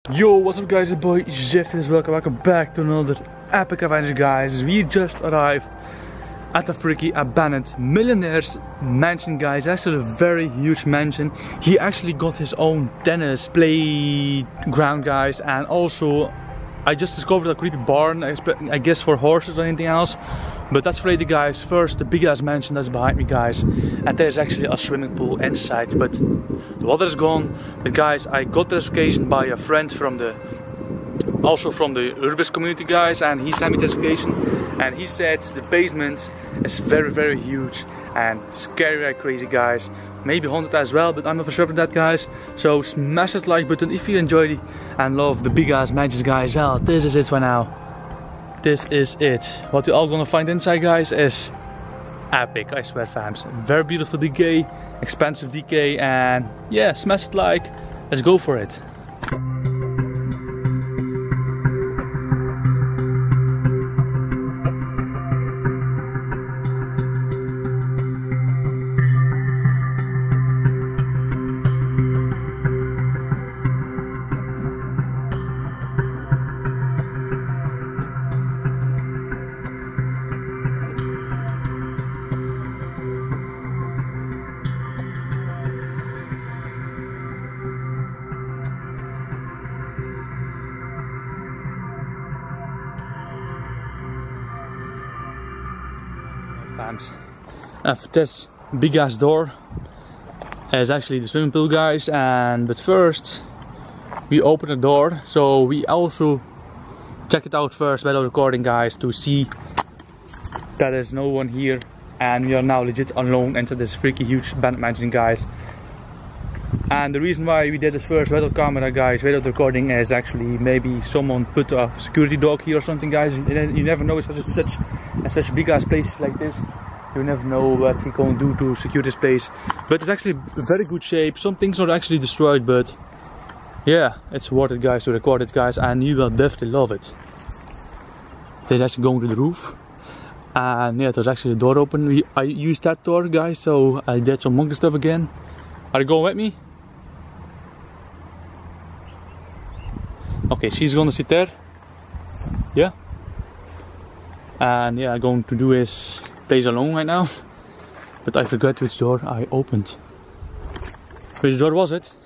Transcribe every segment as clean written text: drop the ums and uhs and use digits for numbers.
Yo, what's up guys, it's boy Jeff and welcome back to another epic adventure guys. We just arrived at the freaky abandoned millionaire's mansion guys. Actually a very huge mansion. He actually got his own tennis playground guys, and also I just discovered a creepy barn, I guess for horses or anything else. But that's for later guys. First, the big ass mansion that's behind me guys. And there's actually a swimming pool inside, but the water is gone. But guys, I got this occasion by a friend from the Urbis community guys, and he sent me this occasion. And he said the basement is very huge and scary like crazy guys. Maybe haunted as well, but I'm not for sure of that guys. So smash that like button if you enjoyed and love the big ass mansions guys. Well, this is it for now. This is it. What we're all gonna find inside guys is epic, I swear fams. Very beautiful DK, expensive DK, and yeah, smash it like, let's go for it. This big ass door is actually the swimming pool guys, but first we open the door, so we also check it out first while recording guys to see that there's no one here, and we are now legit alone into this freaky huge abandoned mansion guys. And the reason why we did this first without camera guys, without recording, is actually maybe someone put a security dog here or something guys. You never know, such a big ass place like this. You never know what he can do to secure this place. But it's actually very good shape. Some things are actually destroyed, but yeah, it's worth it guys to record it guys, and you will definitely love it. There's actually going to the roof, and yeah, there's actually a door open. I used that door guys, so I did some monkey stuff again. Are you going with me? Okay, she's gonna sit there. Yeah. And yeah, I'm going to do is place alone right now, but I forgot which door I opened. Which door was it?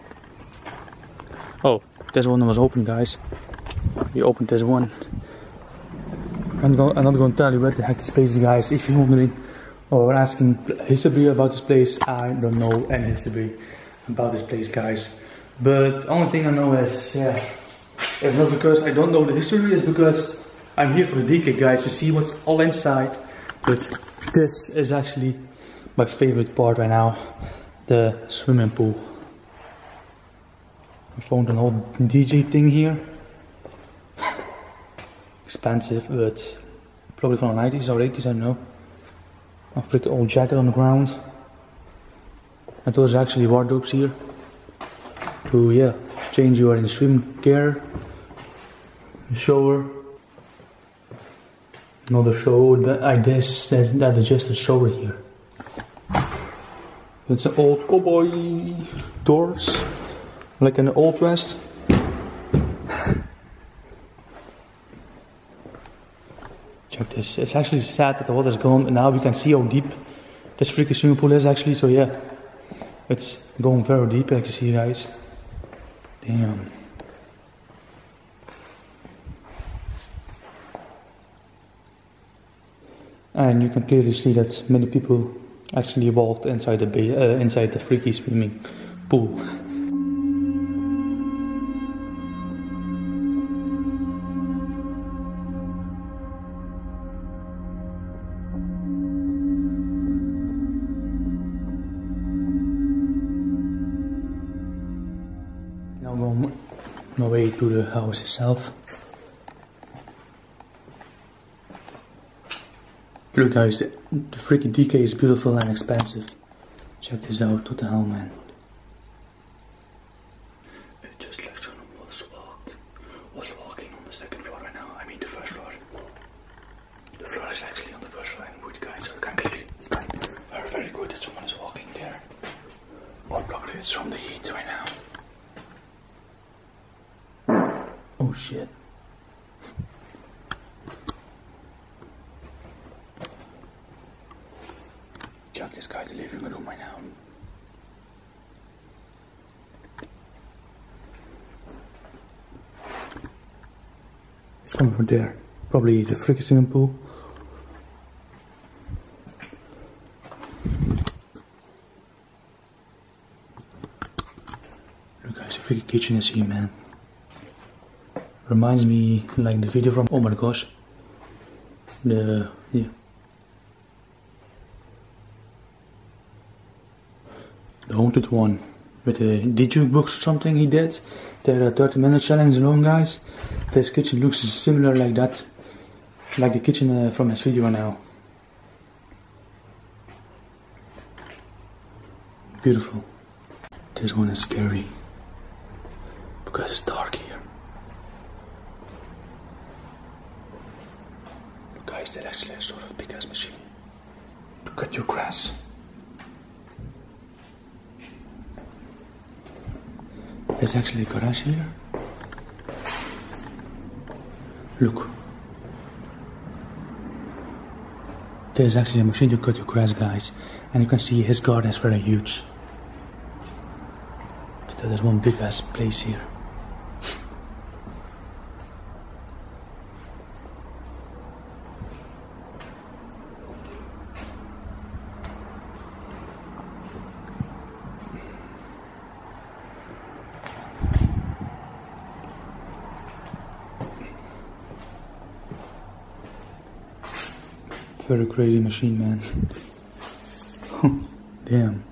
Oh, this one was open guys. We opened this one. I'm not going to tell you where the heck this place is guys, if you're wondering or asking history about this place. I don't know any history about this place guys, but the only thing I know is, yeah, it's not because I don't know the history, it's because I'm here for the DK guys, to see what's all inside. But this is actually my favorite part right now, the swimming pool. I found an old DJ thing here. Expensive, but probably from the 90s or 80s, I don't know. A freaking old jacket on the ground. And those are actually wardrobes here. To, yeah, change you are in swim gear. Shower. Another shower, that is just a shower here. It's an old cowboy doors, like an old west. Check this, it's actually sad that the water's gone, and now we can see how deep this freaking swimming pool is actually, so yeah. It's going very deep, like you see guys. Damn. And you can clearly see that many people actually walked inside the freaky swimming pool. Now going my way to the house itself. Look guys, the freaking DK is beautiful and expensive. Check this out, what the hell man. It just like someone was walking on the second floor right now, I mean the first floor. The floor is actually on the first floor in wood guys, so you can clearly very good that someone is walking there. Or probably it's from the heat right now. Oh shit. Chuck this guy to the living room right now. It's coming from there. Probably the freaking swimming pool. Look guys, the freaking kitchen is here, man. Reminds me like the video from, oh my gosh. The haunted one. With the jukebox or something he did. The 30-minute challenge alone, guys. This kitchen looks similar like that. Like the kitchen from his video now. Beautiful. This one is scary. Because it's dark here. Look guys, that's actually a sort of big ass machine. To cut your grass. There's actually a garage here. Look. There's actually a machine to cut your grass, guys. And you can see his garden is very huge. So there's one big ass place here. Very crazy machine, man. Damn.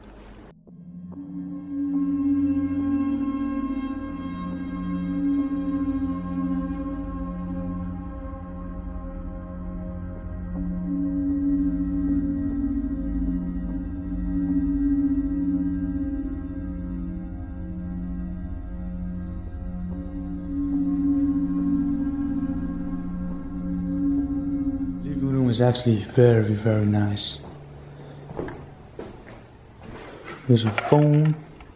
Is actually very nice. There's a phone,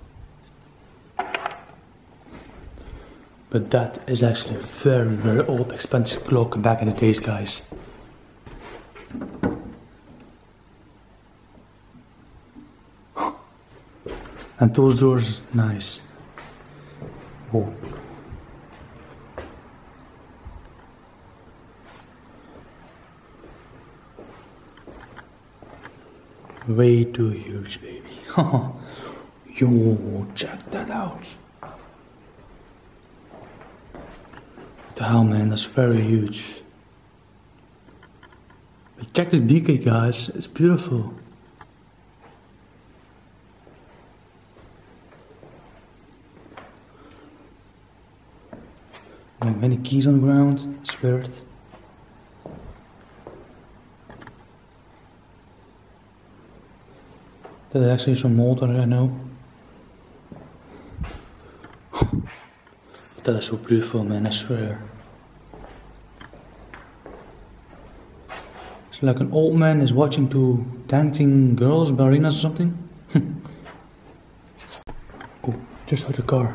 but that is actually a very old expensive clock back in the days, guys. And those doors, nice. Whoa. Way too huge, baby. Yo, check that out. What the hell, man? That's very huge. But check the decay, guys. It's beautiful. Like many keys on the ground. It's weird. There's actually some mold on it, I know. That is so beautiful, man, I swear. It's like an old man is watching two dancing girls, ballerinas or something. Oh, just heard a car.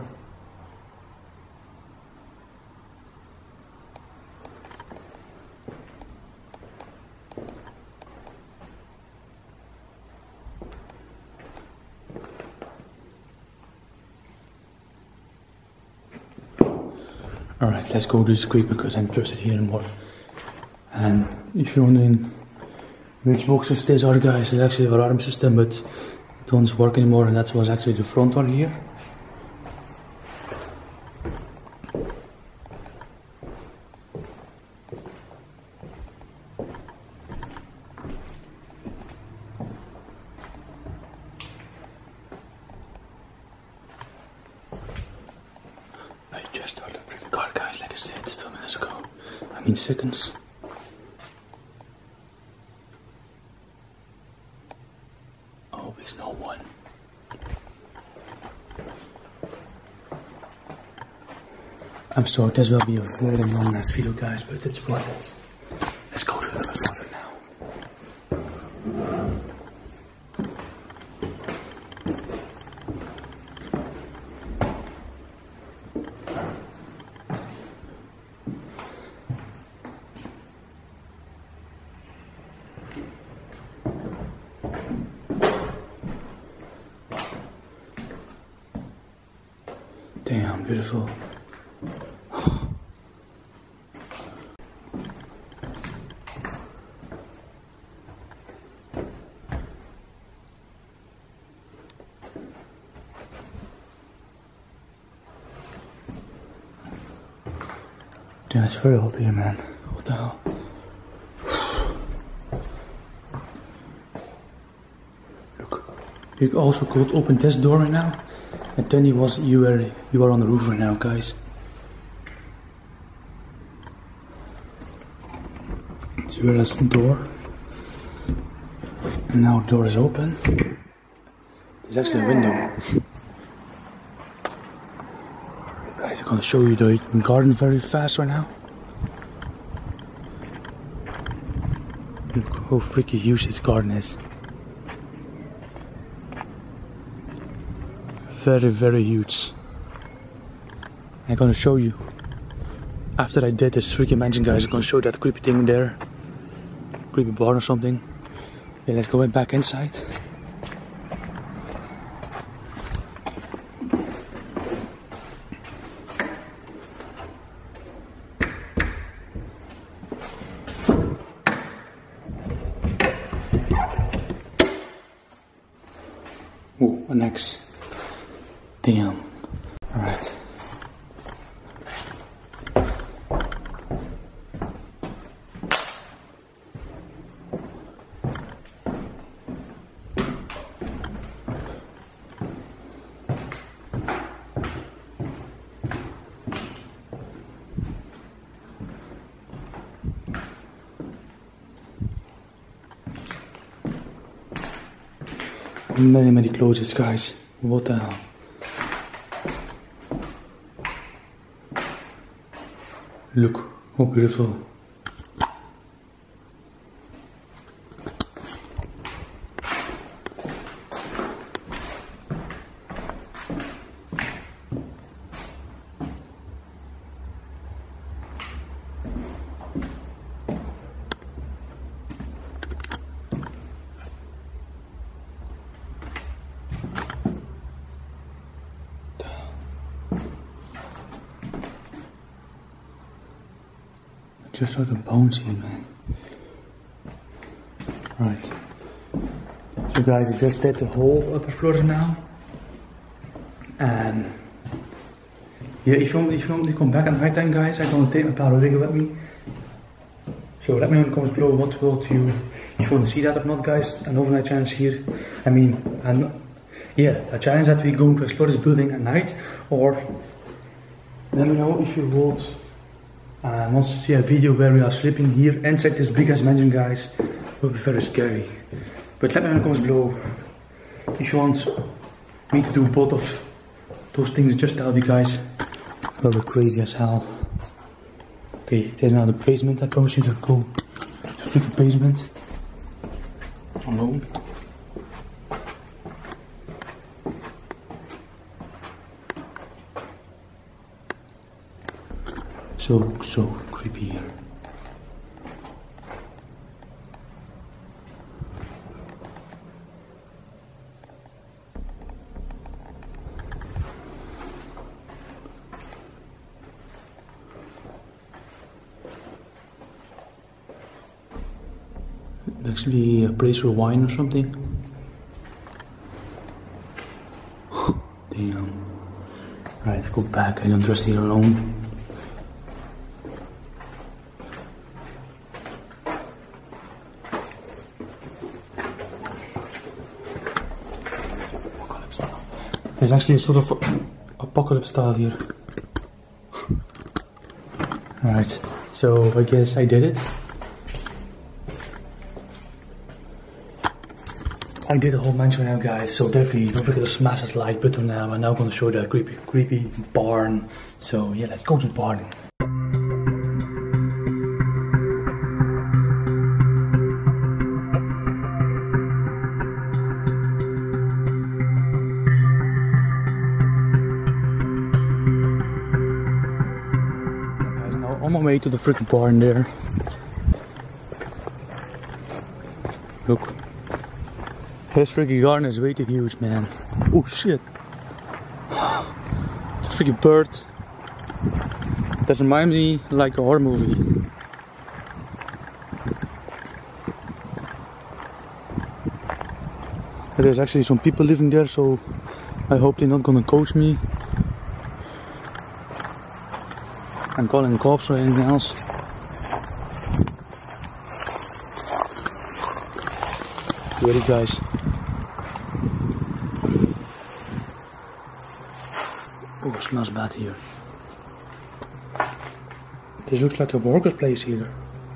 Alright, let's go this quick because I'm interested here in more. And if you're wondering which boxes these are, guys, it's actually an alarm system, but it don't work anymore, and that was actually the front door here. I just heard a freaking car, guys, like I said a few minutes ago. I mean seconds. Oh, there's no one. I'm sorry, this will be a very long ass video, guys, but it's worth it. Let's go to the water now. beautiful. Damn, it's very hot here, man. What the hell? Look, you also could open this door right now, and then you are on the roof right now, guys. So here's the door, and now the door is open. There's actually a window. Guys, I'm gonna show you the garden very fast right now. Look how freaky huge this garden is. Very, very huge. I'm gonna show you. After I did this freaking mansion, guys, I'm gonna show you that creepy thing there. Creepy barn or something. Yeah, let's go back inside. Oh, an axe. Damn. Alright. Many clothes, guys. What the hell? Look, how beautiful. Just sort of bones here, man. Right. So guys, I just did the whole upper floor now. And yeah, if you want me to come back at night time, guys, I'm gonna take my powder rigger with me. So let me know in the comments below what if you want to see that or not, guys. An overnight challenge here. I mean, and yeah, a challenge that we're going to explore this building at night, or let me know if you want. Want to see a video where we are sleeping here inside this big ass mansion, guys. It will be very scary. But let me know in the comments below if you want me to do both of those things. Just tell you guys. It will be crazy as hell. Okay, there's now the basement. I promise you to go to the freaking basement alone. So creepy here. Actually a place for wine or something. Damn. Right, let's go back. I don't trust here alone. There's actually a sort of apocalypse style here. Alright, so I guess I did it. I did the whole mansion now, guys, so definitely don't forget to smash that like button now. I'm now going to show you that creepy barn. So yeah, let's go to the barn. On my way to the freaking barn there. Look. His freaking garden is way too huge, man. Oh shit. The freaking bird. That reminds me like a horror movie. But there's actually some people living there, so I hope they're not gonna coach me. I'm calling the cops or anything else. Ready, guys? Oh, it smells bad here. This looks like a worker's place here.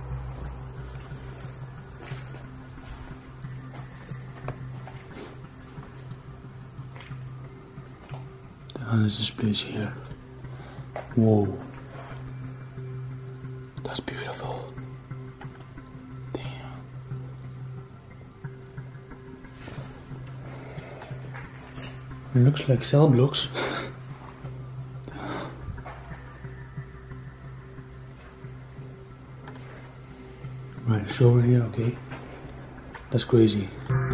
The hell is this place here? Whoa. That's beautiful. Damn. It looks like cell blocks. Right, shower here, okay. That's crazy.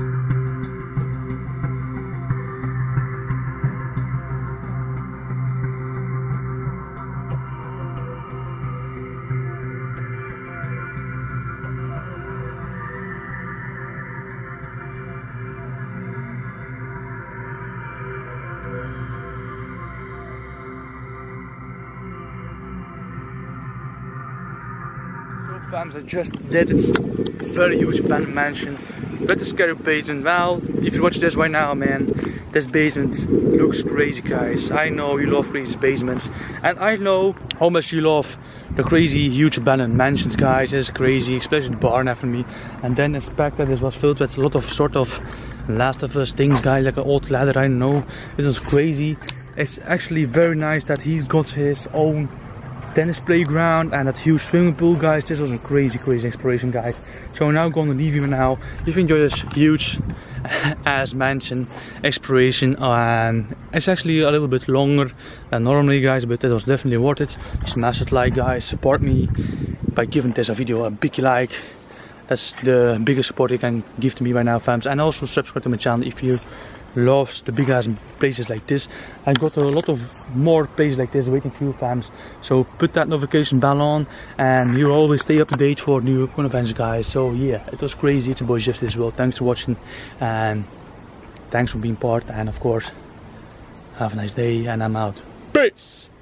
Fams, I just did it. Very huge abandoned mansion with a scary basement. Well, if you watch this right now, man, this basement looks crazy, guys. I know you love crazy basements, and I know how much you love the crazy huge abandoned mansions, guys. It's crazy, especially the barn after me. And then the fact that this was filled with a lot of sort of Last of Us things, guys, like an old ladder. I know this is crazy. It's actually very nice that he's got his own tennis playground and that huge swimming pool, guys. This was a crazy exploration, guys. So I'm now going to leave you now. If you enjoy this huge ass mansion exploration, and it's actually a little bit longer than normally, guys, but it was definitely worth it. Smash it like, guys. Support me by giving this a video a big like. That's the biggest support you can give to me right now, fams. And also subscribe to my channel if you loves the big ass places like this. I got a lot of more places like this waiting for you, fams. So put that notification bell on and you always stay up to date for new upcoming events, guys. So yeah, it was crazy. It's a boy Jeff as well. Thanks for watching and thanks for being part, and of course have a nice day, and I'm out. Peace.